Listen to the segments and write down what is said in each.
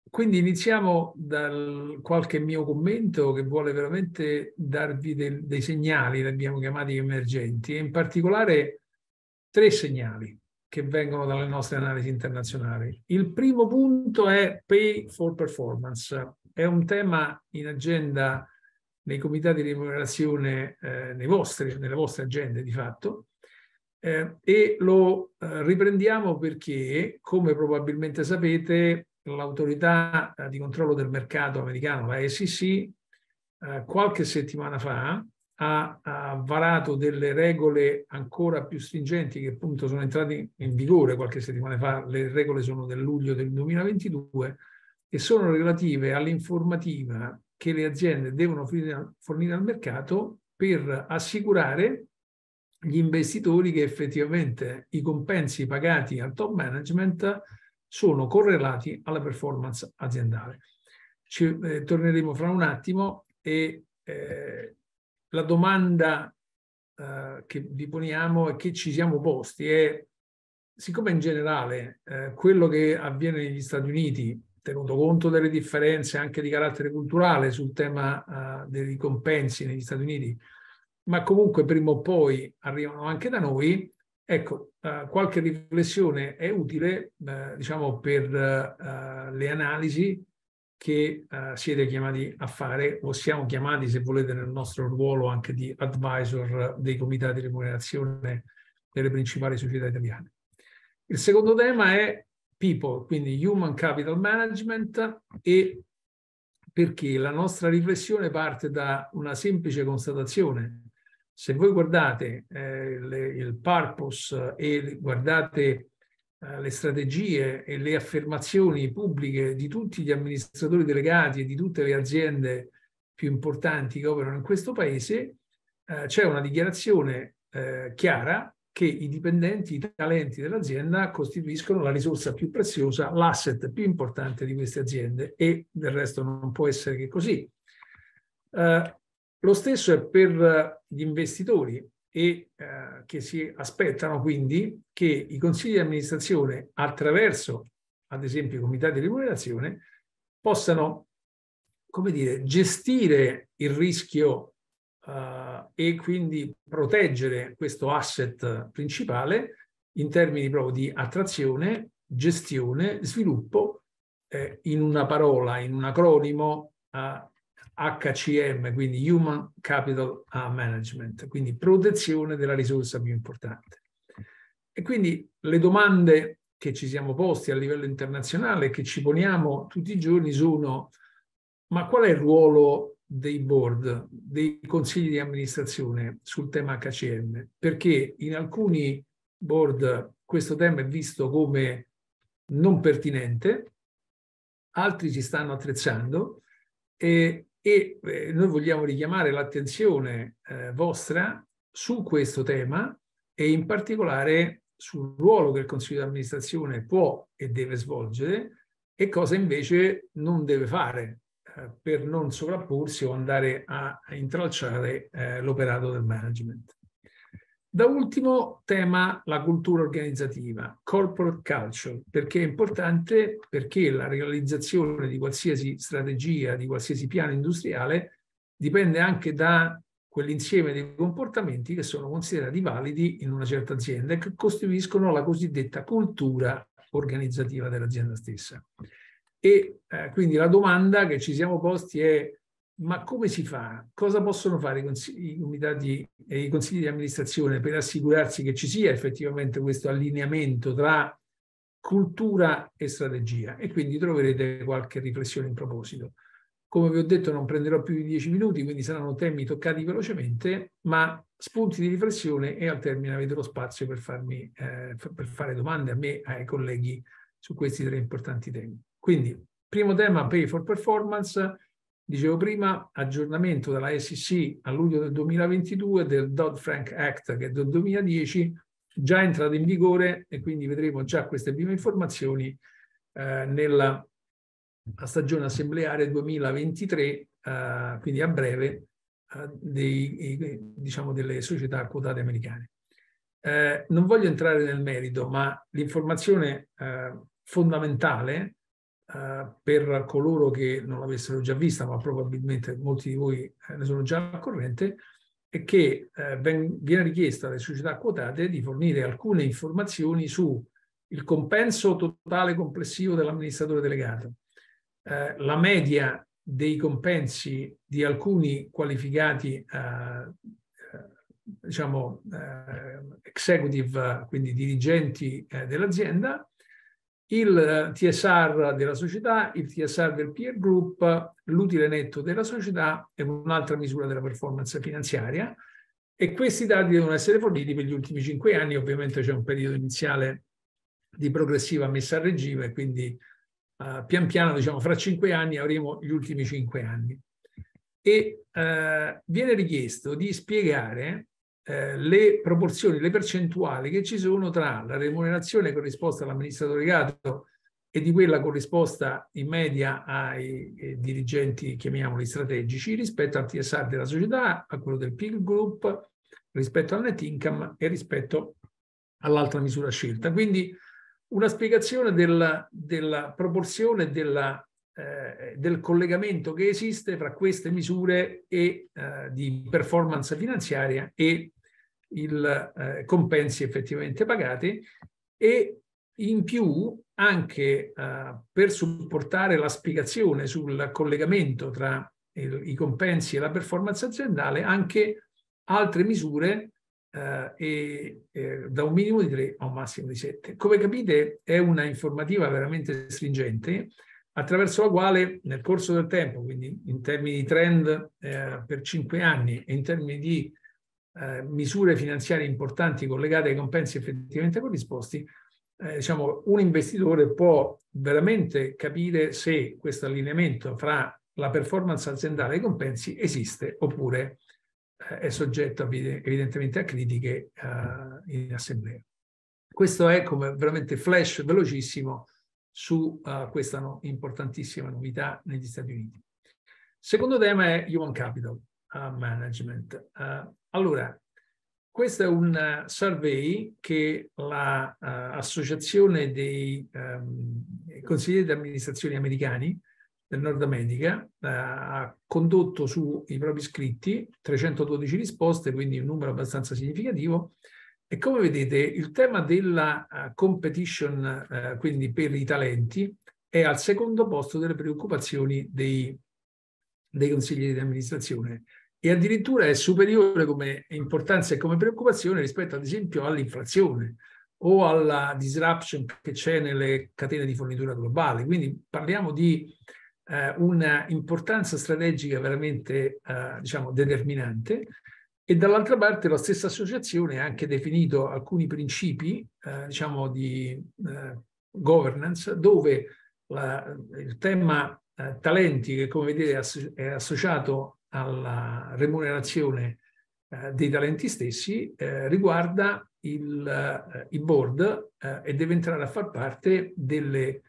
Quindi iniziamo da qualche mio commento che vuole veramente darvi dei segnali, li abbiamo chiamati emergenti, e in particolare tre segnali che vengono dalle nostre analisi internazionali. Il primo punto è pay for performance. È un tema in agenda nei comitati di remunerazione, nelle vostre agende di fatto, e lo riprendiamo perché, come probabilmente sapete, l'autorità di controllo del mercato americano, la SEC, qualche settimana fa ha varato delle regole ancora più stringenti che appunto sono entrate in vigore qualche settimana fa. Le regole sono del luglio del 2022 e sono relative all'informativa che le aziende devono fornire al mercato per assicurare gli investitori che effettivamente i compensi pagati al top management sono correlati alla performance aziendale. Torneremo fra un attimo e la domanda che vi poniamo e che ci siamo posti è: siccome in generale quello che avviene negli Stati Uniti, tenuto conto delle differenze anche di carattere culturale sul tema dei compensi negli Stati Uniti, ma comunque prima o poi arrivano anche da noi, ecco, qualche riflessione è utile, diciamo, per le analisi che siete chiamati a fare, o siamo chiamati, se volete, nel nostro ruolo anche di advisor dei comitati di remunerazione delle principali società italiane. Il secondo tema è people, quindi human capital management, e perché la nostra riflessione parte da una semplice constatazione. Se voi guardate il purpose e guardate le strategie e le affermazioni pubbliche di tutti gli amministratori delegati e di tutte le aziende più importanti che operano in questo paese, c'è una dichiarazione chiara che i dipendenti, i talenti dell'azienda costituiscono la risorsa più preziosa, l'asset più importante di queste aziende, e del resto non può essere che così. Lo stesso è per gli investitori che si aspettano quindi che i consigli di amministrazione, attraverso ad esempio i comitati di remunerazione, possano, come dire, gestire il rischio e quindi proteggere questo asset principale in termini proprio di attrazione, gestione, sviluppo, in una parola, in un acronimo HCM, quindi Human Capital Management, quindi protezione della risorsa più importante. E quindi le domande che ci siamo posti a livello internazionale, che ci poniamo tutti i giorni, sono: ma qual è il ruolo dei board, dei consigli di amministrazione sul tema HCM? Perché in alcuni board questo tema è visto come non pertinente, altri ci stanno attrezzando, e noi vogliamo richiamare l'attenzione vostra su questo tema, e in particolare sul ruolo che il Consiglio di amministrazione può e deve svolgere e cosa invece non deve fare per non sovrapporsi o andare a intralciare l'operato del management. Da ultimo tema la cultura organizzativa, corporate culture, perché è importante, perché la realizzazione di qualsiasi strategia, di qualsiasi piano industriale dipende anche da quell'insieme di comportamenti che sono considerati validi in una certa azienda e che costituiscono la cosiddetta cultura organizzativa dell'azienda stessa. E quindi la domanda che ci siamo posti è: ma come si fa? Cosa possono fare i comitati e i consigli di amministrazione per assicurarsi che ci sia effettivamente questo allineamento tra cultura e strategia? E quindi troverete qualche riflessione in proposito. Come vi ho detto, non prenderò più di 10 minuti, quindi saranno temi toccati velocemente, ma spunti di riflessione, e al termine avete lo spazio per fare domande a me e ai colleghi su questi tre importanti temi. Quindi, primo tema, pay for performance. Dicevo prima, aggiornamento della SEC a luglio del 2022 del Dodd-Frank Act, che è del 2010, già entrato in vigore, e quindi vedremo già queste prime informazioni nella stagione assembleare 2023, quindi a breve, diciamo delle società quotate americane. Non voglio entrare nel merito, ma l'informazione fondamentale per coloro che non l'avessero già vista, ma probabilmente molti di voi ne sono già al corrente, è che viene richiesta alle società quotate di fornire alcune informazioni su il compenso totale complessivo dell'amministratore delegato, la media dei compensi di alcuni qualificati diciamo executive, quindi dirigenti dell'azienda, il TSR della società, il TSR del peer group, l'utile netto della società e un'altra misura della performance finanziaria, e questi dati devono essere forniti per gli ultimi 5 anni. Ovviamente c'è un periodo iniziale di progressiva messa a regime, quindi pian piano, diciamo, fra 5 anni avremo gli ultimi 5 anni. E viene richiesto di spiegare le proporzioni, le percentuali che ci sono tra la remunerazione corrisposta all'amministratore delegato e di quella corrisposta in media ai dirigenti, chiamiamoli strategici, rispetto al TSR della società, a quello del peer group, rispetto al net income e rispetto all'altra misura scelta. Quindi una spiegazione della proporzione del collegamento che esiste fra queste misure e di performance finanziaria e i compensi effettivamente pagati, e in più anche per supportare la spiegazione sul collegamento tra i compensi e la performance aziendale, anche altre misure da un minimo di 3 a un massimo di 7. Come capite è una informativa veramente stringente, attraverso la quale nel corso del tempo, quindi in termini di trend per 5 anni e in termini di misure finanziarie importanti collegate ai compensi effettivamente corrisposti, diciamo, un investitore può veramente capire se questo allineamento fra la performance aziendale e i compensi esiste oppure è soggetto evidentemente a critiche in assemblea. Questo è come veramente flash velocissimo su questa importantissima novità negli Stati Uniti. Secondo tema è Human Capital Management. Allora, questo è un survey che l'Associazione dei consiglieri di amministrazione americani del Nord America ha condotto sui propri iscritti, 312 risposte, quindi un numero abbastanza significativo. E come vedete il tema della competition, quindi per i talenti, è al secondo posto delle preoccupazioni dei consiglieri di amministrazione, e addirittura è superiore come importanza e come preoccupazione rispetto ad esempio all'inflazione o alla disruption che c'è nelle catene di fornitura globali. Quindi parliamo di una importanza strategica veramente diciamo determinante. E dall'altra parte la stessa associazione ha anche definito alcuni principi diciamo di governance, dove il tema talenti, che come vedete è associato alla remunerazione dei talenti stessi, riguarda i board e deve entrare a far parte delle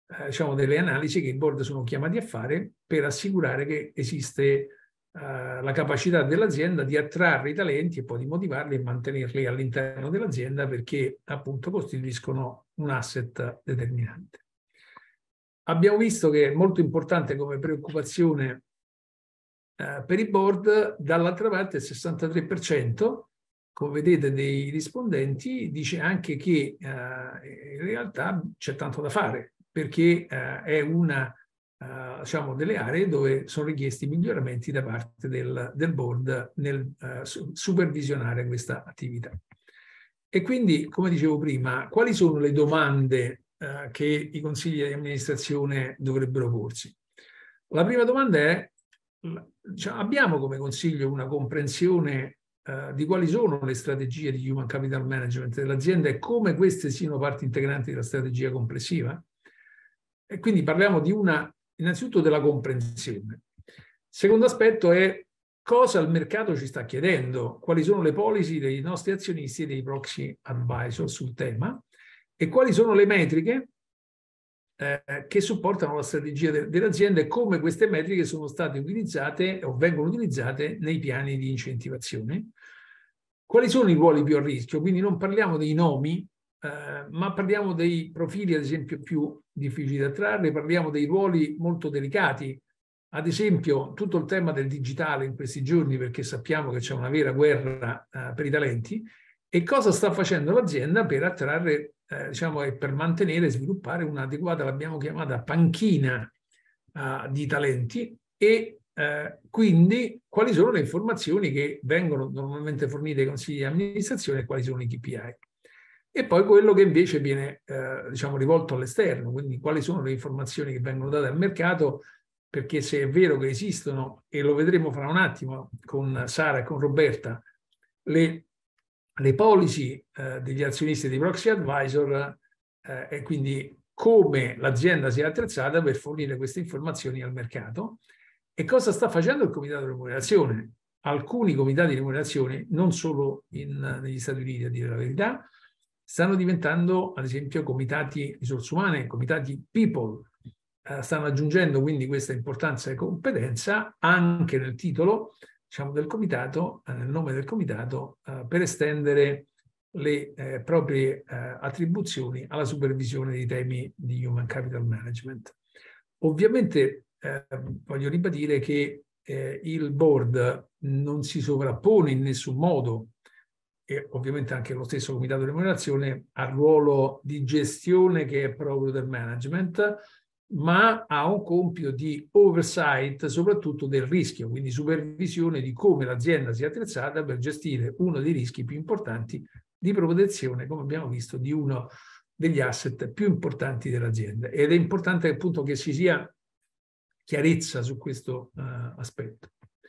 analisi che i board sono chiamati a fare per assicurare che esiste la capacità dell'azienda di attrarre i talenti e poi di motivarli e mantenerli all'interno dell'azienda, perché appunto costituiscono un asset determinante. Abbiamo visto che è molto importante come preoccupazione per i board. Dall'altra parte il 63%, come vedete, dei rispondenti dice anche che in realtà c'è tanto da fare, perché è una diciamo delle aree dove sono richiesti miglioramenti da parte del board nel supervisionare questa attività. E quindi, come dicevo prima, quali sono le domande che i consigli di amministrazione dovrebbero porsi? La prima domanda è: abbiamo come consiglio una comprensione di quali sono le strategie di human capital management dell'azienda e come queste siano parte integrante della strategia complessiva? E quindi parliamo di innanzitutto della comprensione. Secondo aspetto è cosa il mercato ci sta chiedendo, quali sono le policy dei nostri azionisti e dei proxy advisor sul tema, e quali sono le metriche che supportano la strategia dell'azienda e come queste metriche sono state utilizzate o vengono utilizzate nei piani di incentivazione. Quali sono i ruoli più a rischio? Quindi non parliamo dei nomi ma parliamo dei profili, ad esempio, più difficili da trarre, parliamo dei ruoli molto delicati, ad esempio tutto il tema del digitale in questi giorni, perché sappiamo che c'è una vera guerra per i talenti, e cosa sta facendo l'azienda per attrarre, diciamo, e per mantenere e sviluppare un'adeguata, l'abbiamo chiamata panchina di talenti, e quindi quali sono le informazioni che vengono normalmente fornite ai consigli di amministrazione e quali sono i KPI. E poi quello che invece viene diciamo, rivolto all'esterno, quindi quali sono le informazioni che vengono date al mercato, perché se è vero che esistono, e lo vedremo fra un attimo con Sara e con Roberta, le policy degli azionisti di proxy advisor, e quindi come l'azienda si è attrezzata per fornire queste informazioni al mercato. E cosa sta facendo il comitato di remunerazione? Alcuni comitati di remunerazione, non solo negli Stati Uniti, a dire la verità, stanno diventando, ad esempio, comitati risorse umane, comitati people, stanno aggiungendo quindi questa importanza e competenza anche nel titolo, diciamo, del comitato, nel nome del comitato, per estendere le proprie attribuzioni alla supervisione dei temi di human capital management. Ovviamente voglio ribadire che il board non si sovrappone in nessun modo, e ovviamente anche lo stesso comitato di remunerazione, al ruolo di gestione che è proprio del management, ma ha un compito di oversight soprattutto del rischio, quindi supervisione di come l'azienda si è attrezzata per gestire uno dei rischi più importanti di protezione, come abbiamo visto, di uno degli asset più importanti dell'azienda. Ed è importante appunto che ci sia chiarezza su questo aspetto.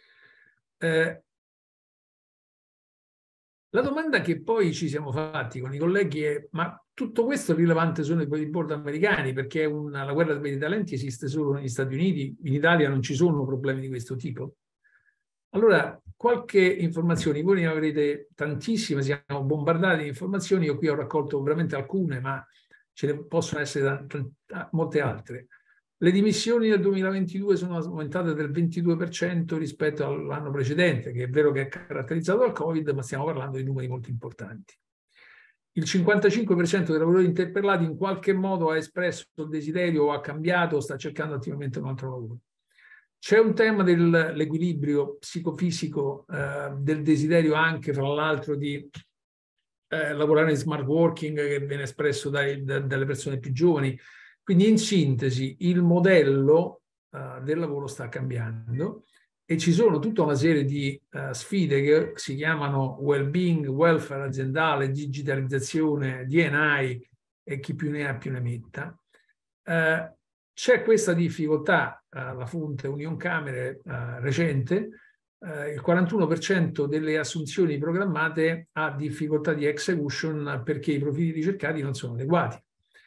La domanda che poi ci siamo fatti con i colleghi è: ma tutto questo è rilevante solo nei board americani, perché la guerra per i talenti esiste solo negli Stati Uniti, in Italia non ci sono problemi di questo tipo? Allora, qualche informazione, voi ne avrete tantissime, siamo bombardati di informazioni, io qui ho raccolto veramente alcune, ma ce ne possono essere molte altre. Le dimissioni nel 2022 sono aumentate del 22% rispetto all'anno precedente, che è vero che è caratterizzato dal Covid, ma stiamo parlando di numeri molto importanti. Il 55% dei lavoratori interpellati in qualche modo ha espresso il desiderio o ha cambiato o sta cercando attivamente un altro lavoro. C'è un tema dell'equilibrio psicofisico, del desiderio anche, fra l'altro, di lavorare in smart working, che viene espresso dalle persone più giovani. Quindi, in sintesi, il modello del lavoro sta cambiando e ci sono tutta una serie di sfide che si chiamano well-being, welfare aziendale, digitalizzazione, D&I, e chi più ne ha più ne metta. C'è questa difficoltà, la fonte Unioncamere recente, il 41% delle assunzioni programmate ha difficoltà di execution perché i profili ricercati non sono adeguati.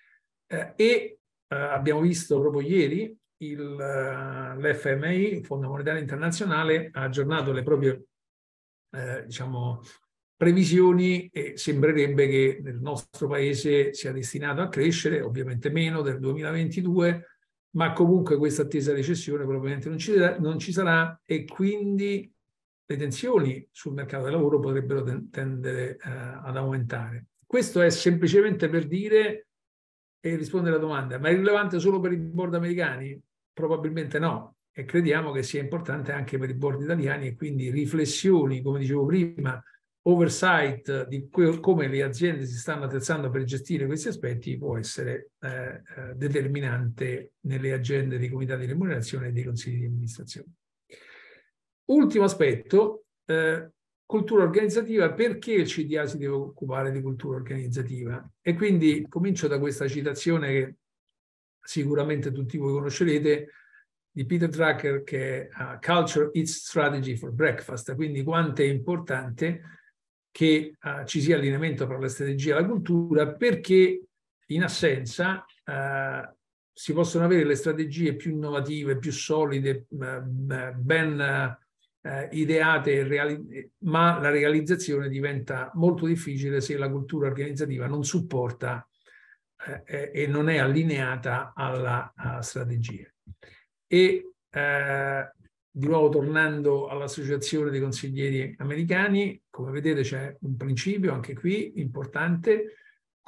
Abbiamo visto proprio ieri l'FMI, il Fondo Monetario Internazionale, ha aggiornato le proprie diciamo, previsioni e sembrerebbe che nel nostro paese sia destinato a crescere, ovviamente meno del 2022, ma comunque questa attesa recessione probabilmente non ci sarà, e quindi le tensioni sul mercato del lavoro potrebbero tendere ad aumentare. Questo è semplicemente per dire e rispondere alla domanda: ma è rilevante solo per i board americani? Probabilmente no, e crediamo che sia importante anche per i board italiani, e quindi riflessioni, come dicevo prima, oversight di come le aziende si stanno attrezzando per gestire questi aspetti può essere determinante nelle agende dei comitati di remunerazione e dei consigli di amministrazione. Ultimo aspetto, cultura organizzativa. Perché il CDA si deve occupare di cultura organizzativa? E quindi comincio da questa citazione che sicuramente tutti voi conoscerete, di Peter Drucker, che è Culture Eats Strategy for Breakfast. Quindi quanto è importante che ci sia allineamento tra la strategia e la cultura, perché in assenza si possono avere le strategie più innovative, più solide, ben ideate, ma la realizzazione diventa molto difficile se la cultura organizzativa non supporta e non è allineata alla strategia. E di nuovo, tornando all'Associazione dei consiglieri americani, come vedete c'è un principio anche qui importante: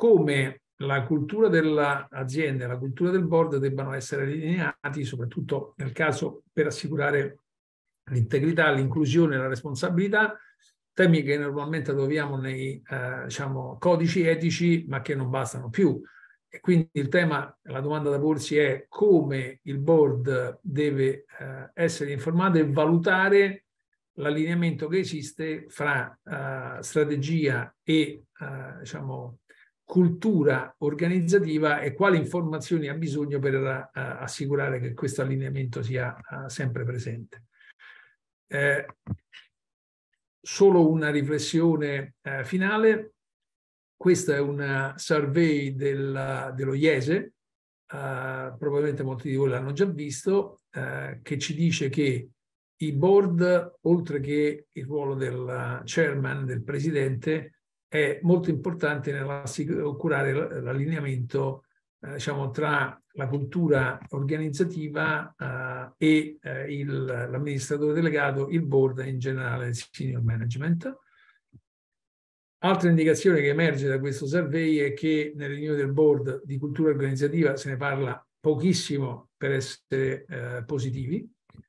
come la cultura dell'azienda e la cultura del board debbano essere allineati, soprattutto nel caso per assicurare l'integrità, l'inclusione e la responsabilità, temi che normalmente troviamo nei diciamo, codici etici, ma che non bastano più. E quindi il tema, la domanda da porsi è come il board deve essere informato e valutare l'allineamento che esiste fra strategia e diciamo, cultura organizzativa e quali informazioni ha bisogno per assicurare che questo allineamento sia sempre presente. Solo una riflessione finale. Questa è una survey dello IESE, probabilmente molti di voi l'hanno già visto, che ci dice che i board, oltre che il ruolo del chairman, del presidente, è molto importante nell'assicurare l'allineamento diciamo, tra la cultura organizzativa e l'amministratore delegato, il board e in generale il senior management. Altra indicazione che emerge da questo survey è che nelle riunioni del board di cultura organizzativa se ne parla pochissimo per essere positivi,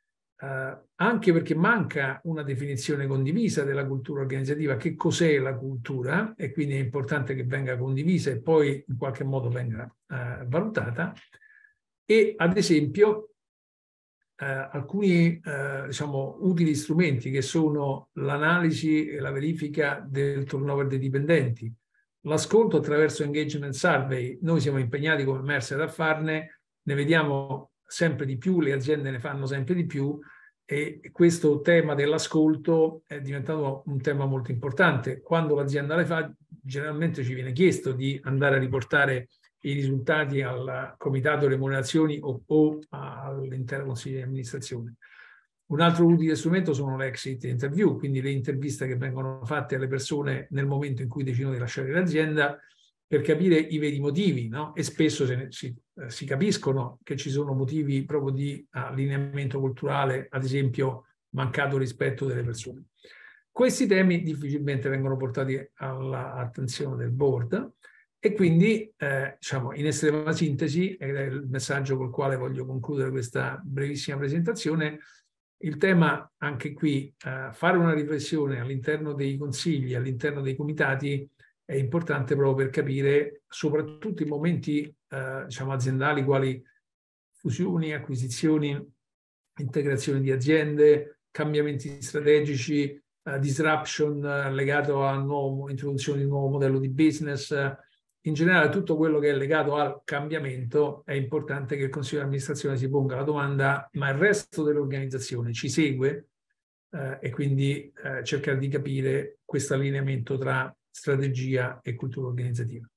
anche perché manca una definizione condivisa della cultura organizzativa, che cos'è la cultura, e quindi è importante che venga condivisa e poi in qualche modo venga valutata. E ad esempio alcuni diciamo, utili strumenti che sono l'analisi e la verifica del turnover dei dipendenti, l'ascolto attraverso engagement survey. Noi siamo impegnati come Mercer a farne, ne vediamo sempre di più, le aziende ne fanno sempre di più, e questo tema dell'ascolto è diventato un tema molto importante. Quando l'azienda le fa, generalmente ci viene chiesto di andare a riportare i risultati al comitato remunerazioni o all'intero consiglio di amministrazione. Un altro utile strumento sono le exit interview, quindi le interviste che vengono fatte alle persone nel momento in cui decidono di lasciare l'azienda, per capire i veri motivi, no? E spesso si capiscono che ci sono motivi proprio di allineamento culturale, ad esempio mancato rispetto delle persone. Questi temi difficilmente vengono portati all'attenzione del board, e quindi, diciamo, in estrema sintesi, ed è il messaggio col quale voglio concludere questa brevissima presentazione, il tema anche qui, fare una riflessione all'interno dei consigli, all'interno dei comitati, è importante proprio per capire, soprattutto in momenti diciamo, aziendali, quali fusioni, acquisizioni, integrazioni di aziende, cambiamenti strategici, disruption legato a introduzione di un nuovo modello di business. In generale tutto quello che è legato al cambiamento, è importante che il Consiglio di amministrazione si ponga la domanda: ma il resto dell'organizzazione ci segue? E quindi cercare di capire questo allineamento tra strategia e cultura organizzativa.